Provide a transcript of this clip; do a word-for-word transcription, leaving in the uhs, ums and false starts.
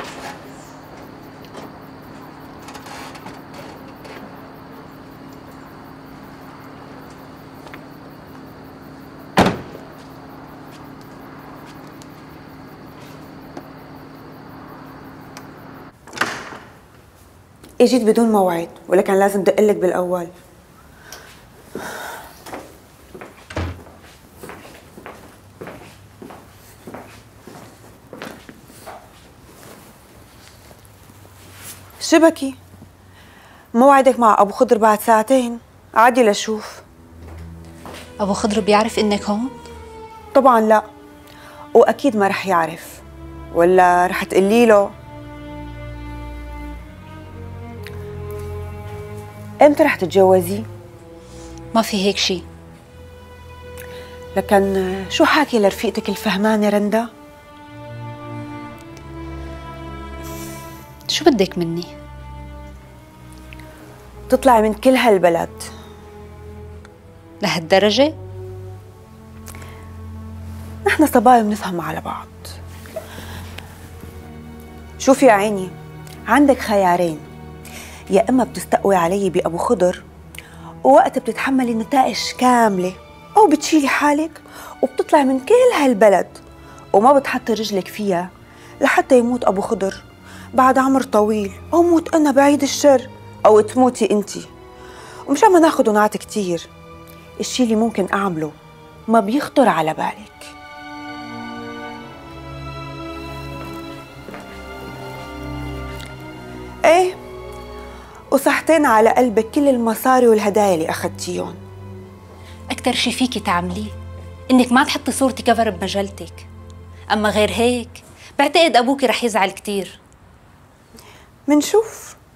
اجيت بدون موعد ولا كان لازم دقلك بالاول؟ شبكي موعدك مع ابو خضر بعد ساعتين، عادي لشوف. ابو خضر بيعرف انك هون؟ طبعا لا، واكيد ما رح يعرف، ولا رح تقولي له؟ امتى رح تتجوزي؟ ما في هيك شيء. لكن شو حاكي لرفيقتك الفهمانه رندا؟ شو بدك مني؟ تطلعي من كل هالبلد. لهالدرجة؟ نحن صبايا بنفهم على بعض. شوفي يا عيني، عندك خيارين، يا اما بتستقوي علي بابو خضر ووقت بتتحملي النتائج كامله، او بتشيلي حالك وبتطلعي من كل هالبلد وما بتحطي رجلك فيها لحتى يموت ابو خضر بعد عمر طويل، او موت انا بعيد الشر، او تموتي انتي. ومشان ما ناخد ونعط كتير، الشي اللي ممكن اعمله ما بيخطر على بالك. ايه، وصحتين على قلبك كل المصاري والهدايا اللي اخذتيهم. اكثر شي فيكي تعمليه انك ما تحطي صورتي كفر بمجلتك، اما غير هيك بعتقد ابوكي رح يزعل كتير. منشوف.